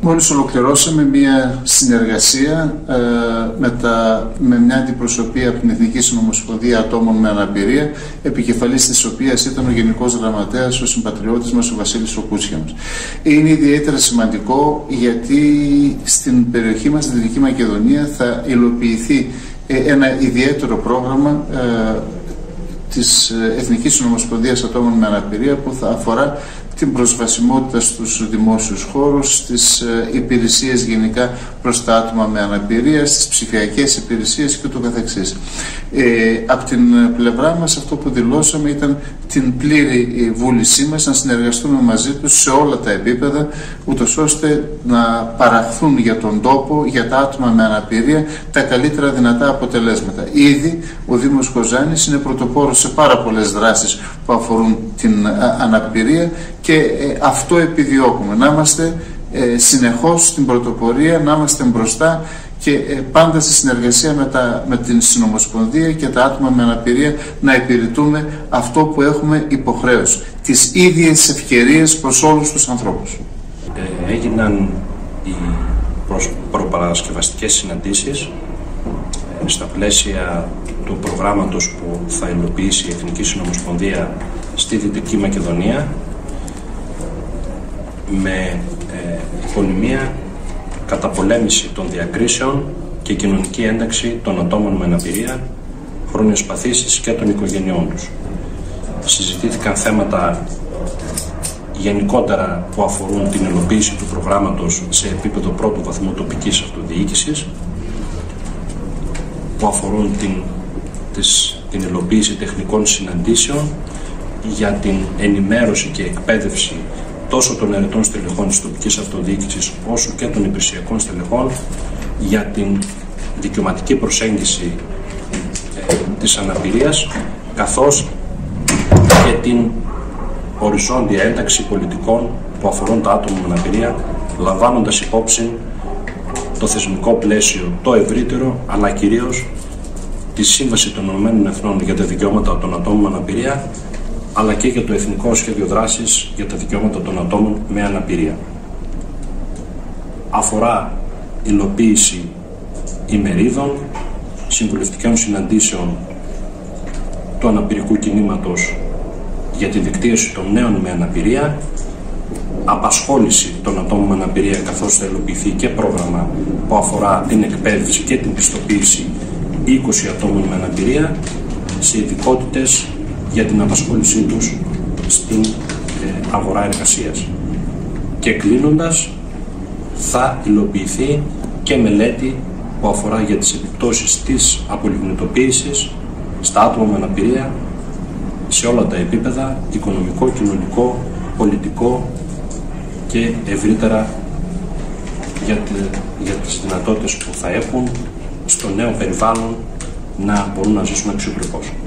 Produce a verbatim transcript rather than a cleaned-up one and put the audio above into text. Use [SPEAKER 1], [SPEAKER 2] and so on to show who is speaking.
[SPEAKER 1] Μόλις ολοκληρώσαμε μια συνεργασία ε, με, τα, με μια αντιπροσωπεία από την Εθνική Συνομοσπονδία Ατόμων με Αναπηρία, επικεφαλής της οποίας ήταν ο Γενικός Γραμματέας, ο συμπατριώτης μας, ο Βασίλης ο Κούτσιανος. Είναι ιδιαίτερα σημαντικό γιατί στην περιοχή μας, στη Δυτική Μακεδονία, θα υλοποιηθεί ε, ένα ιδιαίτερο πρόγραμμα ε, της Εθνικής Συνομοσπονδίας Ατόμων με Αναπηρία που θα αφορά την προσβασιμότητα στους δημόσιους χώρους, στις υπηρεσίες γενικά προς τα άτομα με αναπηρία, στις ψηφιακές υπηρεσίες και το καθεξής. Ε, από την πλευρά μας αυτό που δηλώσαμε ήταν την πλήρη βούλησή μας να συνεργαστούμε μαζί τους σε όλα τα επίπεδα, ούτως ώστε να παραχθούν για τον τόπο, για τα άτομα με αναπηρία, τα καλύτερα δυνατά αποτελέσματα. Ήδη ο Δήμος Κοζάνης είναι πρωτοπόρος σε πάρα πολλές δράσεις που αφορούν την αναπηρία και ε, αυτό επιδιώκουμε, να είμαστε ε, συνεχώς στην πρωτοπορία, να είμαστε μπροστά και ε, πάντα στη συνεργασία με, τα, με την Συνομοσπονδία και τα άτομα με αναπηρία να υπηρετούμε αυτό που έχουμε υποχρέωση, τις ίδιες ευκαιρίες προς όλους τους ανθρώπους.
[SPEAKER 2] Ε, έγιναν οι προπαρασκευαστικές συναντήσεις ε, στα πλαίσια του προγράμματος που θα υλοποιήσει η Εθνική Συνομοσπονδία στη Δυτική Μακεδονία με ε, υπονημία καταπολέμηση των διακρίσεων και κοινωνική ένταξη των ατόμων με αναπηρία, χρόνιες παθήσεις και των οικογενειών τους. Συζητήθηκαν θέματα γενικότερα που αφορούν την υλοποίηση του προγράμματος σε επίπεδο πρώτου βαθμού τοπικής αυτοδιοίκησης, που αφορούν την, της, την υλοποίηση τεχνικών συναντήσεων για την ενημέρωση και εκπαίδευση τόσο των ερετών στελεχών της τοπικής αυτοδιοίκησης όσο και των υπηρεσιακών στελεχών για την δικαιωματική προσέγγιση ε, της αναπηρίας, καθώς και την οριζόντια ένταξη πολιτικών που αφορούν τα άτομα με αναπηρία, λαμβάνοντας υπόψη το θεσμικό πλαίσιο το ευρύτερο, αλλά κυρίως τη Σύμβαση των Ηνωμένων Εθνών για τα Δικαιώματα των Ατόμων με Αναπηρία, αλλά και για το Εθνικό Σχέδιο Δράσης για τα Δικαιώματα των Ατόμων με Αναπηρία. Αφορά υλοποίηση ημερίδων, συμβουλευτικών συναντήσεων του αναπηρικού κινήματος για τη δικτύωση των νέων με αναπηρία, απασχόληση των ατόμων με αναπηρία, καθώς θα υλοποιηθεί και πρόγραμμα που αφορά την εκπαίδευση και την πιστοποίηση είκοσι ατόμων με αναπηρία σε ειδικότητες για την απασχόλησή τους στην ε, αγορά εργασίας. Και κλείνοντας, θα υλοποιηθεί και μελέτη που αφορά για τις επιπτώσεις της απολιγνητοποίησης στα άτομα με αναπηρία σε όλα τα επίπεδα, οικονομικό, κοινωνικό, πολιτικό και ευρύτερα για, τη, για τις δυνατότητες που θα έχουν στο νέο περιβάλλον να μπορούν να ζήσουν αξιοπρεπώς.